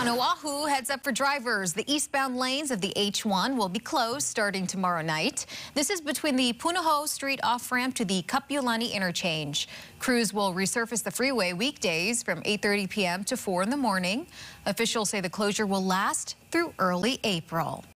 On Oahu, heads up for drivers. The eastbound lanes of the H-1 will be closed starting tomorrow night. This is between the Punahou Street off-ramp to the Kapiʻolani interchange. Crews will resurface the freeway weekdays from 8:30 p.m. to 4 in the morning. Officials say the closure will last through early April.